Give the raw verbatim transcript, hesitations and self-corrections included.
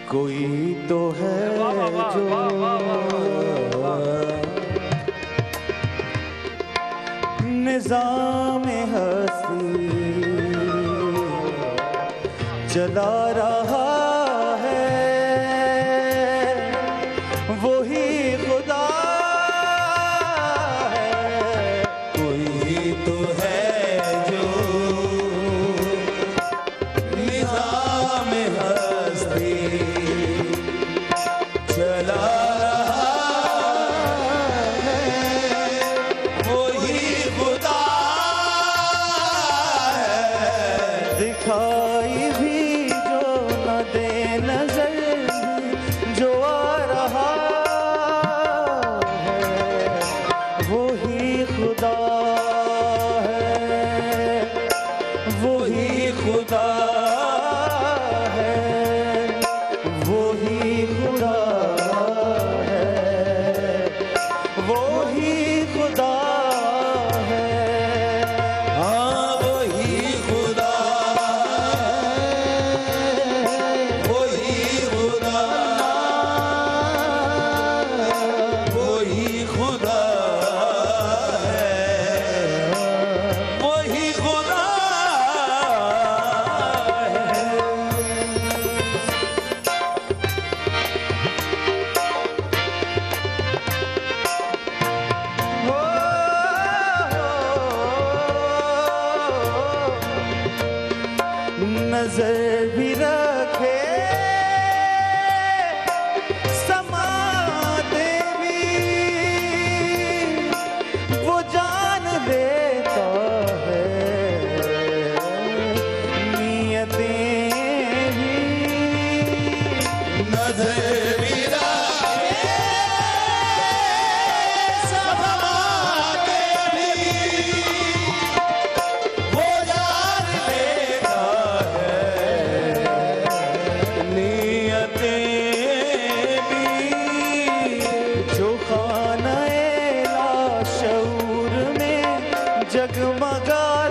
कोई तो है जो निज़ाम हस्ती चला रहा है, वही खुदा है। कोई तो है जो निज़ाम हस्ती चला रहा है, वही खुदा है। दिखाई भी जो न दे नजर जो आ रहा है, वही खुदा है, वही खुदा है, वही खुदा है, वही खुदा है। हाँ वही खुदा है, वही खुदा, वही खुदा है, वही खुदा नजर भी रखे समाते भी, वो जान लेता है नियतें भी। नजर भी रखे समाते भी, वो जान लेता नियतें भी। जो खाना-ए-लाशऊर में जगमगा